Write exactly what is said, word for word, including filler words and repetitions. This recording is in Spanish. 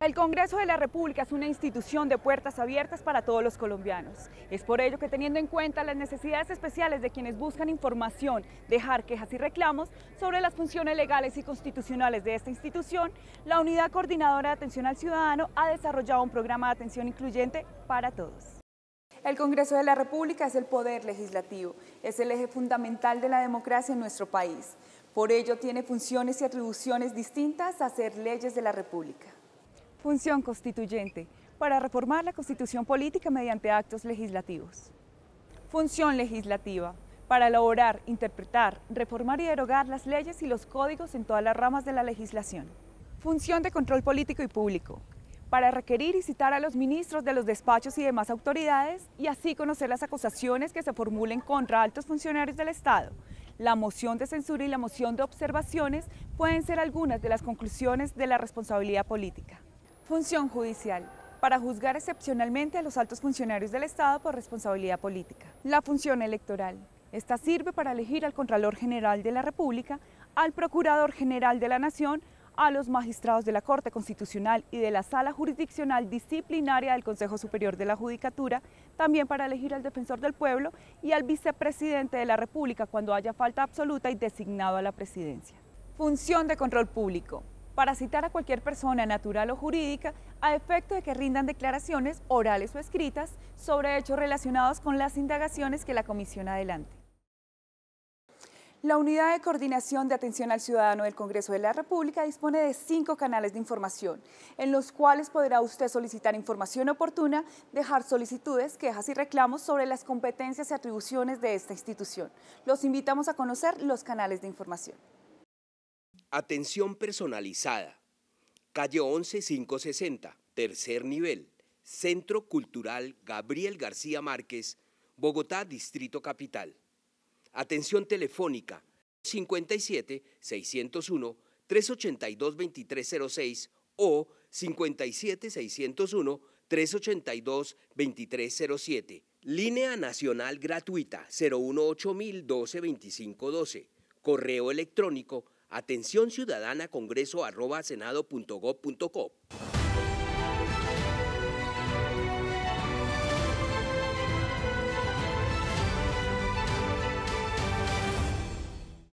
El Congreso de la República es una institución de puertas abiertas para todos los colombianos. Es por ello que, teniendo en cuenta las necesidades especiales de quienes buscan información, dejar quejas y reclamos sobre las funciones legales y constitucionales de esta institución, la Unidad Coordinadora de Atención al Ciudadano ha desarrollado un programa de atención incluyente para todos. El Congreso de la República es el poder legislativo, es el eje fundamental de la democracia en nuestro país. Por ello tiene funciones y atribuciones distintas a hacer leyes de la República. Función constituyente, para reformar la Constitución política mediante actos legislativos. Función legislativa, para elaborar, interpretar, reformar y derogar las leyes y los códigos en todas las ramas de la legislación. Función de control político y público, para requerir y citar a los ministros de los despachos y demás autoridades y así conocer las acusaciones que se formulen contra altos funcionarios del Estado. La moción de censura y la moción de observaciones pueden ser algunas de las conclusiones de la responsabilidad política. Función judicial, para juzgar excepcionalmente a los altos funcionarios del Estado por responsabilidad política. La función electoral, esta sirve para elegir al Contralor General de la República, al Procurador General de la Nación, a los magistrados de la Corte Constitucional y de la Sala Jurisdiccional Disciplinaria del Consejo Superior de la Judicatura, también para elegir al Defensor del Pueblo y al Vicepresidente de la República cuando haya falta absoluta y designado a la presidencia. Función de control público, para citar a cualquier persona natural o jurídica a efecto de que rindan declaraciones orales o escritas sobre hechos relacionados con las indagaciones que la comisión adelante. La Unidad de Coordinación de Atención al Ciudadano del Congreso de la República dispone de cinco canales de información, en los cuales podrá usted solicitar información oportuna, dejar solicitudes, quejas y reclamos sobre las competencias y atribuciones de esta institución. Los invitamos a conocer los canales de información. Atención personalizada, calle once quinientos sesenta, tercer nivel, Centro Cultural Gabriel García Márquez, Bogotá, Distrito Capital. Atención telefónica, cincuenta y siete, seiscientos uno, trescientos ochenta y dos, veintitrés cero seis o cincuenta y siete, seiscientos uno, trescientos ochenta y dos, veintitrés cero siete. Línea nacional gratuita cero uno ocho mil doce veinticinco doce. Correo electrónico atención ciudadana congreso arroba senado punto gob punto co.